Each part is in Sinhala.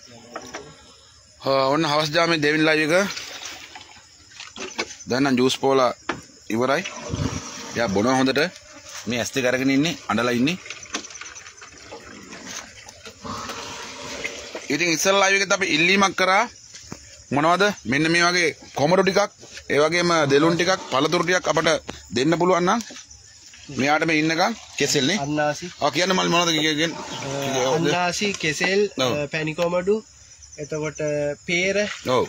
ඔන්න හවස් ජාමේ දෙවෙනි ලයිව් එක. දැන් නම් ජූස් පෝලා ඉවරයි. එයා බොනවා හොඳට. මේ ඇස් දෙක අරගෙන ඉන්නේ අඬලා ඉන්නේ. ඉතින් ඉස්සෙල්ලා ලයිව් එකෙත් අපි ඉල්ලීමක් කරා මොනවද මෙන්න මේ වගේ කොමඩු ටිකක් ඒ වගේම දෙලුන් ටිකක් පළතුරු ටිකක් අපට දෙන්න පුළුවන් නම් මෙයාට මේ ඉන්නකම් කෙසෙල් නේ අන්නාසි කියන්න මල් මොනවද කියන්නේ අන්නාසි කෙසෙල් පැණි කොමඩු එතකොට peer ඔව්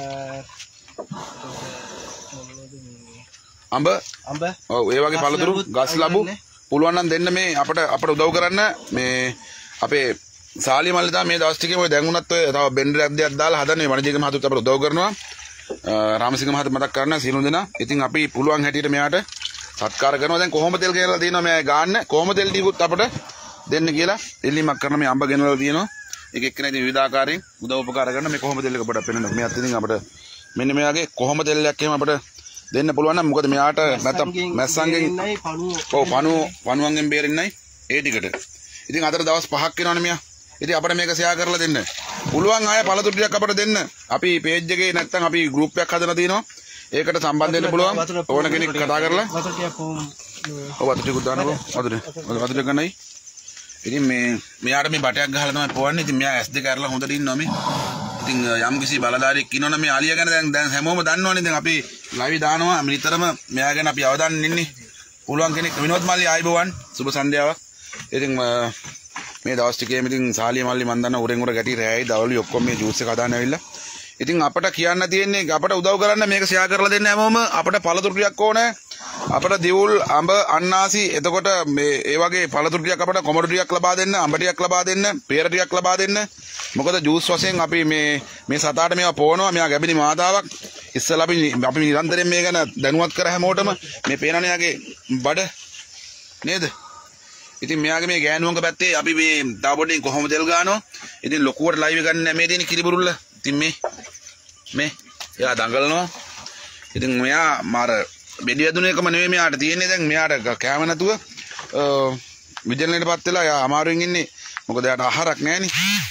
අඹ ඔව් ඒ වගේ පළතුරු ගස් ලැබු පුළුවන් නම් දෙන්න මේ අපට උදව් කරන්න මේ අපේ සාලිය මල්ලි මේ දවස් ටිකේ ඔය දැන් උනත් ඔය තව බෙන්ඩරයක් දෙයක් දාලා හදන්නේ වණිජික මහතුත් අපට උදව් කරනවා රාමසිංහ මහතා මතක් කරන්න සියලු දෙනා ඉතින් අපි පුළුවන් හැටියට මෙයාට සත්කාර කරනවා දැන් කොහොම තෙල් කියලා තියෙනවා මේ ගාන්න කොහොම තෙල් ටිකුත් අපට දෙන්න කියලා ඉල්ලීමක් කරන මේ අඹ ගෙනලා තියෙනවා එක එක්කෙනා ඉතින් විවිධාකාරයෙන් උදව් උපකාර කරන මේ කොහොම තෙල් එක අපට පෙන්නන මෙයාත් ඉතින් අපට මෙන්න මෙයාගේ කොහොම තෙල්යක් එහෙම අපට දෙන්න පුළුවන් නම් මොකද මෙයාට නැත්තම් මැස්සන්ගෙන් ඔව් පණුවන්ගෙන් බේරෙන්නයි ඒ ටිකට ඉතින් අතර දවස් 5ක් වෙනවනේ මෙයා ඉතින් අපිට මේක ෂෙයා කරලා දෙන්න පුළුවන් අය පළතුරු ටිකක් අපිට දෙන්න අපි පේජ් එකේ නැත්තම් අපි ගෲප් එකක් හදලා තිනවා ඒකට සම්බන්ධ වෙන්න පුළුවන් ඕන කෙනෙක් කතා කරලා වතුර ටිකක් ඔව් වතුර ටිකක් දාන්නකෝ වතුර ගන්නයි ඉතින් මෙයාට මේ බටයක් ගහලා තමයි පොවන්නේ ඉතින් මෙයා S2 කරලා හොඳට ඉන්නවා මේ ඉතින් යම් කිසි බලධාරියෙක් ඉන්නවනම් මේ ආලිය ගැන දැන් හැමෝම දන්නවනේ දැන් අපි ලයිව් දානවා නිතරම මෙයා ගැන අපි අවධානයෙන් ඉන්නේ පුළුවන් කෙනෙක් විනෝද් මල්ලි ආයිබෝවන් සුබ සන්ධ්‍යාවක් ඉතින් මේ දවස් ටිකේ ඉතින් සාලිය මල්ලි මන් දන්න උරෙන් උර ගැටි රෑයි දවල්වි ඔක්කොම මේ ජූස් එක හදාන්න ඇවිල්ලා ඉතින් අපට කියන්න තියෙන්නේ අපට උදව් කරන්න මේක ෂෙයා කරලා දෙන්න හැමෝම අපට පළතුරු ටිකක් ඕනේ අපට දිවුල් අඹ අන්නාසි එතකොට මේ ඒ වගේ පළතුරු ටිකක් අපට කොමඩු ටිකක් ලබා දෙන්න අඹ ටිකක් ලබා දෙන්න peer ටිකක් ලබා දෙන්න මොකද ජූස් වශයෙන් අපි මේ සතාට මේවා පොවනවා මෙයා ගැබිනි මාතාවක් ඉස්සෙල්ලා අපි නිරන්තරයෙන් මේ ගැන දැනුවත් කර හැමෝටම මේ පේනනේ යාගේ බඩ නේද ඉතින් මෙයාගේ මේ ගෑනුවන්ගේ පැත්තේ අපි මේ තව පොඩ්ඩකින් කොහොමද තෙල් ගන්නවා ඉතින් ලොකුවට ලයිව් එක ගන්න මේ තියෙන කිරිබුරුල්ල ඉතින් මේ එයා දඟලනවා ඉතින් මෙයා මාර බෙඩි වැදුන එකම නෙමෙයි මෙයාට තියෙන්නේ දැන් මෙයාට කෑම නැතුව විජනලේටපත් වෙලා එයා අමාරුවෙන් ඉන්නේ මොකද එයාට ආහාරයක් නැහැනේ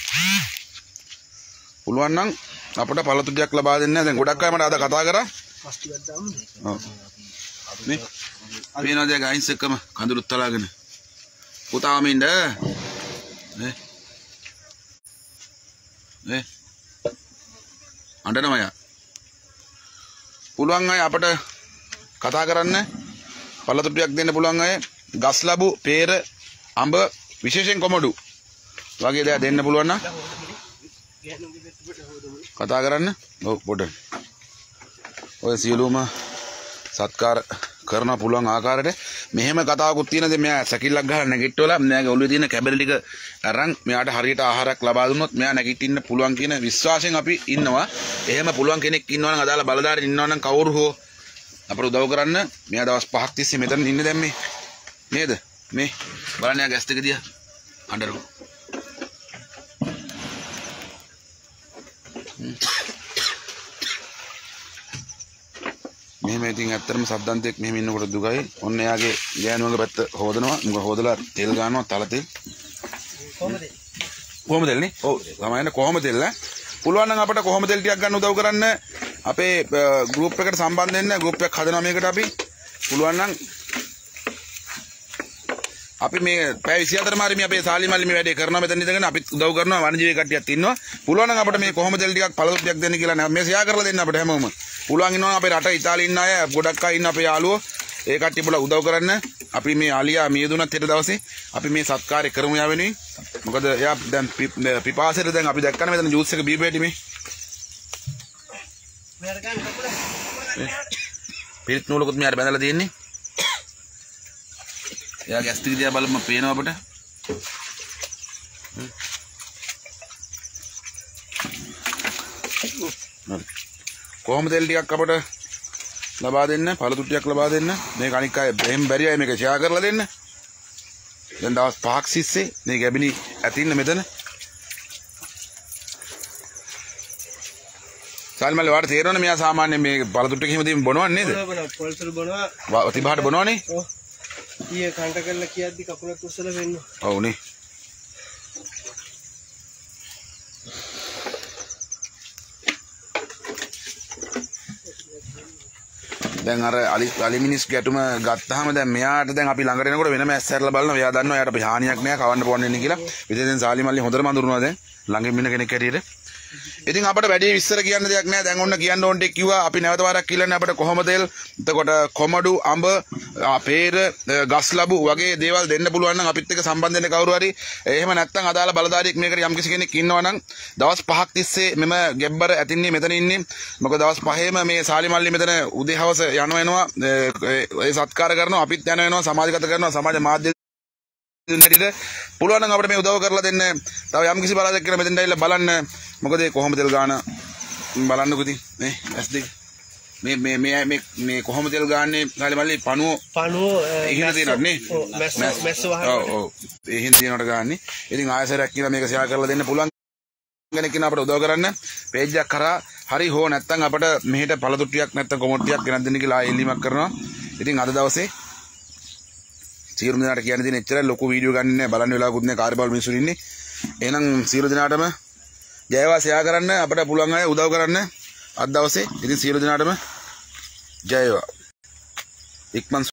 පුළුවන් නම් අපිට පළතුරු ටිකක් ලබා දෙන්න දැන් ගොඩක් අය මට අද කතා කරා ඔව් මේ වෙනද ගයින්ස් එකම කඳුළුත් තලාගෙන පුතාම ඉන්න අඬනවා යා පුළුවන් අය අපට කතා කරන්න පළතුරු ටිකක් දෙන්න පුළුවන් අය ගස් ලැබු peer අඹ විශේෂයෙන් කොමඩු වගේ දේ දෙන්න පුළුවන් නම් කතා කරන්න ඔව් පොඩ්ඩක් ඔය සියලුම සත්කාර කරන පුළුවන් ආකාරයට මෙහෙම කතාවකුත් තියෙනද මෙයා සැකිල්ලක් ගහලා නැගිට්ටවලා මෙයාගේ ඔළුවේ තියෙන කැබලි ටික අරන් මෙයාට හරියට ආහාරයක් ලබා දුන්නොත් මෙයා නැගිටින්න පුළුවන් කියන විශ්වාසයෙන් අපි ඉන්නවා. එහෙම පුළුවන් කෙනෙක් ඉන්නවා නම් අදාළ බලධාරීන් ඉන්නවා නම් කවුරු හෝ අපට උදව් කරන්න. මෙයා දවස් 5ක් තිස්සේ මෙතන ඉන්නේ දැන් මේ නේද? මේ බලන්න යා ගැස් එක දිහා අඬනවා. මෙහෙම ඉතින් ඇත්තටම සද්දන්තෙක් මෙහෙම ඉන්නකොට දුකයි. ඔන්න එයාගේ ගෑනුවගේ පැත්ත හොදනවා. මොකද හොදලා තෙල් ගන්නවා තල තෙල්. කොහොම තෙල් නේ? ඔව්. ළමයින්ට කොහොම තෙල් ඈ? පුළුවන් නම් අපිට කොහොම තෙල් ටිකක් ගන්න උදව් කරන්න. අපේ ගෲප් එකට සම්බන්ධ වෙන්න. ගෲප් එකක් හදනවා මේකට අපි. පුළුවන් නම් අපි මේ පැය 24 මාරි මේ අපේ සාලි මල්ලි මේ වැඩේ කරනවා මෙතන ඉඳගෙන අපිත් උදව් කරනවා වණිජීවී කට්ටියත් ඉන්නවා. පුළුවන් නම් අපිට මේ කොහොම තෙල් ටිකක් පළතුරු ටිකක් දෙන්න කියලා මේ ෂෙයා කරලා දෙන්න අපිට හැමෝම. පුළුවන් ඉන්නවා අපේ රට ඉතාලියේ ඉන්න අය ගොඩක් අය ඉන්න අපේ යාළුවෝ ඒ කට්ටිය පුළා උදව් කරන්න අපි මේ ආලියා මියදුණත් හෙට දවසේ අපි මේ සත්කාරය කරමු යා වෙනුවෙන් මොකද එයා දැන් පිපාසෙට දැන් අපි දැක්කම මෙතන ජූස් එක බීපෙටි මේ පිරිත් නූලකුත් මෙයාට බැඳලා තියෙන්නේ එයාගේ ඇස් ටික දිහා බලමු පේනවා අපිට කොහොම තෙල් ටිකක් අපට ලබා දෙන්න පළතුරු ටිකක් ලබා දෙන්න මේක අනික් අය එහෙම බැරි අය මේක ෂෙයා කරලා දෙන්න දැන් දවස් 5ක් සිස්සේ මේ ගැබිනි ඇතින්න මෙතන සල්මල් වාට තේරෙනවනේ මෙයා සාමාන්‍යයෙන් මේ පළතුරු ටික එහෙම දෙමින් බොනවන්නේ නේද පළතුරු බොනවා තිබහට බොනවනේ ඔව් ඊයේ කන්ට කරලා කියද්දි කකුලත් උස්සලා වෙන්න ඔව් නේ දැන් අර අලි මිනිස් ගැටුම ගත්තාම දැන් මෙයාට දැන් අපි ළඟට එනකොට වෙනම ඇස්සැරලා බලනවා. එයා දන්නවා එයාට අපි හානියක් නෑ කවන්න පොවන්න ඉන්නේ කියලා. ඉතින් දැන් සාලි මල්ලි හොඳටම අඳුරනවා දැන් ළඟින් ඉන්න කෙනෙක් හැටියට. ඉතින් අපිට වැඩි විස්තර කියන්න දෙයක් නෑ. දැන් ඔන්න කියන්න ඕන ටික කිව්වා. අපි නැවත වාරයක් කියලානේ අපිට කොහොම තෙල්, එතකොට කොමඩු, අඹ, පේර, ගස් ලැබු වගේ දේවල් දෙන්න පුළුවන් නම් අපිත් එක්ක සම්බන්ධ වෙන්න කවුරු හරි. එහෙම නැත්නම් අදාළ බලධාරියෙක් මේකට යම් කිසි කෙනෙක් ඉන්නවා නම් දවස් 5ක් තිස්සේ මෙම ගෙබ්බර ඇතින්නේ මෙතන ඉන්නේ. මොකද දවස් 5ෙම මේ සාලි මල්ලි මෙතන උදේ හවස යනවා ඒ සත්කාර කරනවා. අපිත් යනවා සමාජගත කරනවා. සමාජ මාධ්‍ය නැටිට පුළුවන් නම් අපිට මේ උදව් කරලා දෙන්න. තව යම් කිසි බලයක් කියලා මෙතෙන්ට ඇවිල්ලා බලන්න. මොකද කොහොමද තෙල් ගාන බලන්නකෝ ඉතින් මේ S2 මේ කොහොමද තෙල් ගාන්නේ සාලි මල්ලි පණුව ඉහින තියෙනවද නේ? මැස්ස වහන. ඔව් ඉහින තියෙනවට ගාන්නේ. ඉතින් ආයසරයක් කියලා මේක ෂෙයා කරලා දෙන්න පුළුවන් කෙනෙක් ඉන්න අපිට උදව් කරන්න. පේජ් එකක් කරා හරි හෝ නැත්නම් අපිට මෙහෙට පළතුට්ටියක් නැත්නම් කොමොට්ටියක් ගෙනත් දෙන්න කියලා ඉල්ලීමක් කරනවා. ඉතින් අද දවසේ සියලු දෙනාට කියන්න තියෙන එච්චරයි. ලොකු වීඩියෝ ගන්න නෑ, බලන්න වෙලාවකුත් නෑ, කාර්යබහුල මිනිස්සු ඉන්නේ. එහෙනම් සියලු දෙනාටම ජයවා ෂෙයා කරන්න, අපිට පුළුවන් අය උදව් කරන්න අද දවසේ. ඉතින් සියලු දෙනාටම ජයවා. ඉක්මන්